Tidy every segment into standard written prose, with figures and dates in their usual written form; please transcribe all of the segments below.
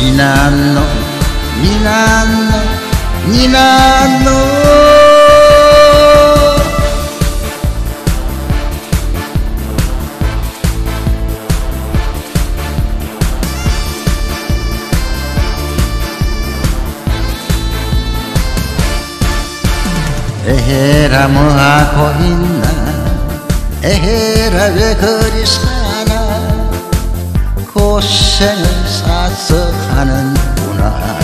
니나노 니나노 니나노 에헤라 뭐하고 있나 에헤라 왜 그리 사나 고생을 사서 하는구나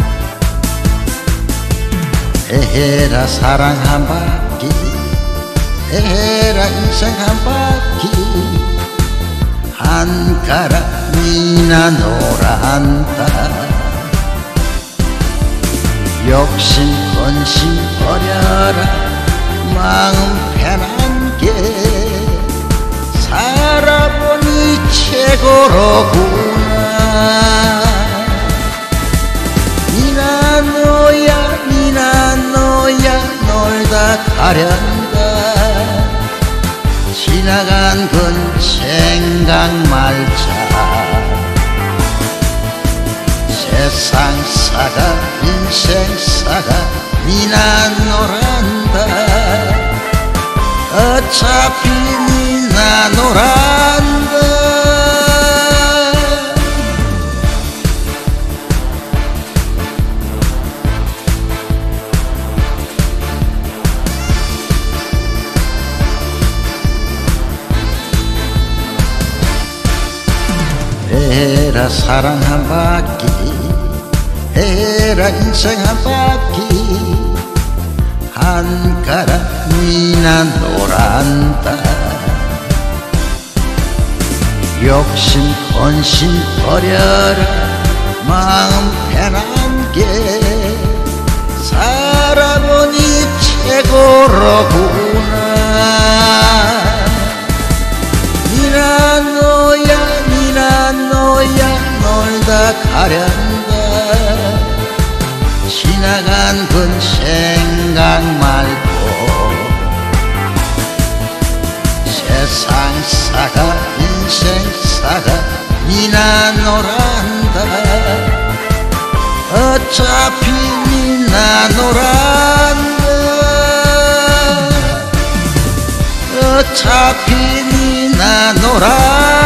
에헤라 사랑 한 바퀴 에헤라 인생 한 바퀴 한 가람이나 놀아한다 욕심 권심 버려라 마음 편한 게 살아보니 최고로구나 니나노야 니나노야 놀다 가련다 지나간 건 생각 말자 세상사가 인생사가 니나노란다 어차피 니나노란다 에라 사랑 한 바퀴 에라 인생 한 바퀴 한 가람이나 놀란다 욕심 권심 버려라 마음 편한 게 살아보니 최고로구나 니나노야 니나노야 놀다 가련다 지나간 건 생각 말고 세상사가 인생사가 니나노란다 어차피 니나노란다 어차피 니나노란다